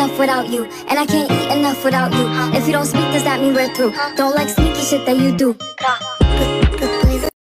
enough without you, and I can't eat enough without you. If you don't speak, does that mean we're through? Don't like sneaky shit that you do.